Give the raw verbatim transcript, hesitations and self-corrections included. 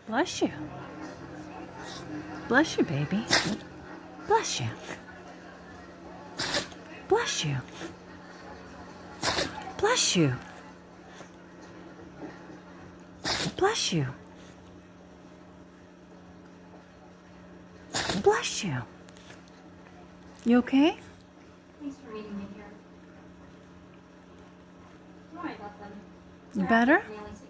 Bless you. Bless you, baby. Bless you. Bless you. Bless you. Bless you. Bless you. You okay? Thanks for meeting me here. Don't worry about them. You better? They're